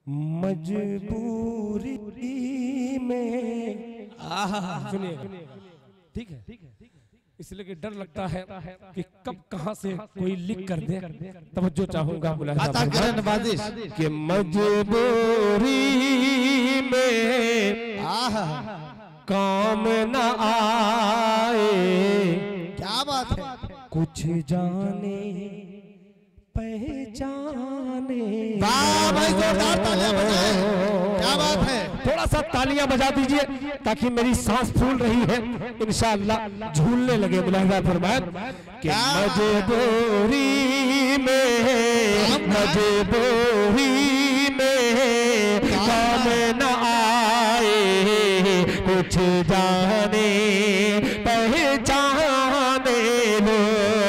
मजबूरी में सुनिएगा, ठीक है, इसलिए कि डर लगता है कि कब कहां से कोई लिख कर दे। तवज्जो चाहूंगा कि मजबूरी में काम न आए, क्या बात है, कुछ जाने पहचाने। वाह भाई, जोरदार तालियां बजाएं, क्या बात है। थोड़ा सा तालियां बजा दीजिए ताकि मेरी सांस फूल रही है, इंशाअल्लाह झूलने लगे। मुलाहिजा फरमाए कि मजबूरी में, मजबूरी में काम न आए, कुछ जाने पहचाने लो।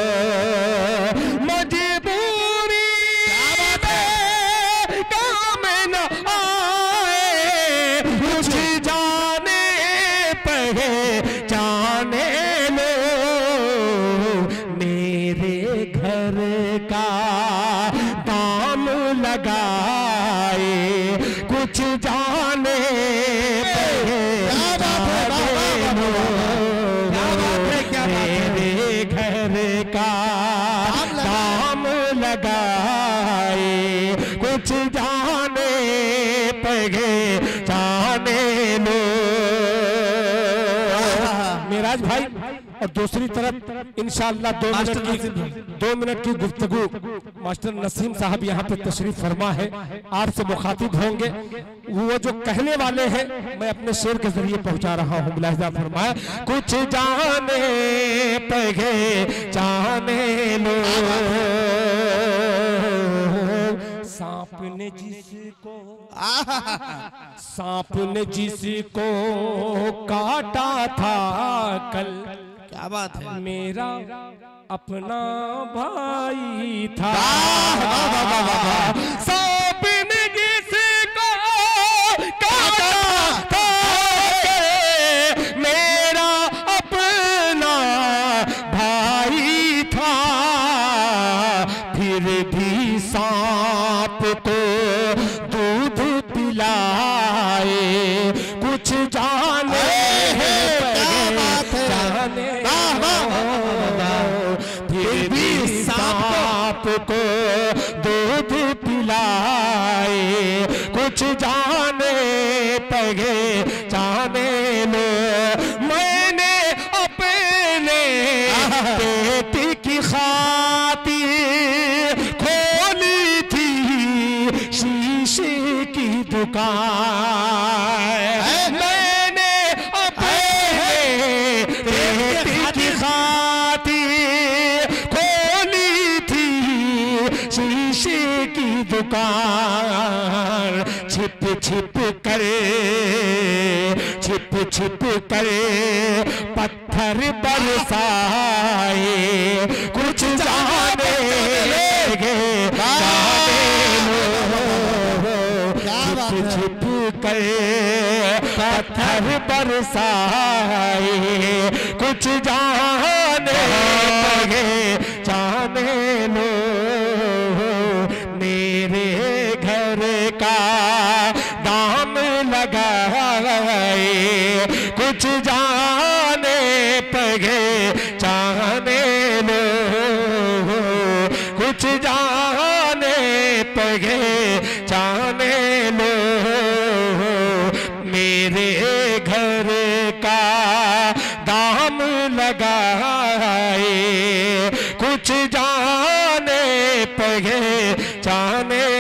कुछ जाने मेरे घर का दाम लगाए, कुछ जाने पहचाने लो। मेराज भाई, और दूसरी तरफ इंशाअल्लाह 2 मिनट की गुफ्तगू मास्टर नसीम साहब यहाँ पे तशरीफ फरमा है, आपसे मुखातिब होंगे। वो जो कहने वाले हैं मैं अपने शेर के जरिए पहुंचा रहा हूँ। मुलाहिजा फरमाया, कुछ जाने पहचाने लो। सांप ने जिसको काटा था कल, क्या बात है, मेरा अपना भाई था। सांप ने जिसको काटा था मेरा अपना भाई था, फिर भी सांप को दूध पिलाए, कुछ जाने फिर भी सांप को दूध पिलाए, कुछ जाने पहचाने लो। मैंने अपने बेटी की खातिर खोली थी शीशे की दुकान, मैंने अपने बेटी की खातिर खोली थी शीशे की दुकान। छिप छिप कर पत्थर बरसाए, कुछ जाने लगे छिप कर पत्थर बरसाए, कुछ जाने लगे जाने लो। मेरे घर का दाम लगाए, कुछ जाने पहचाने लो, कुछ जाने पहचाने लो। मेरे घर का दाम लगाए, कुछ जाने पहचाने